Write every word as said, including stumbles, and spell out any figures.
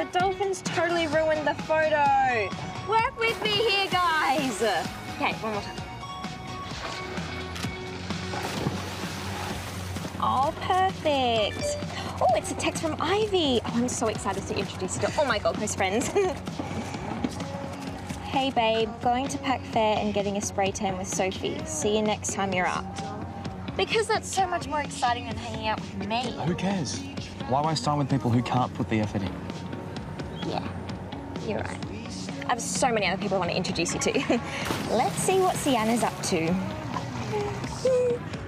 the dolphins totally ruined the photo. Work with me here, guys. Okay, one more time. Oh, perfect. Oh, it's a text from Ivy. Oh, I'm so excited to introduce you to all my Gold Coast friends. Hey, babe, going to Pack Fair and getting a spray tan with Sophie. See you next time you're up. Because that's so much more exciting than hanging out with me. Who cares? Why waste time with people who can't put the effort in? Yeah, you're right. I have so many other people I want to introduce you to. Let's see what Sienna's up to.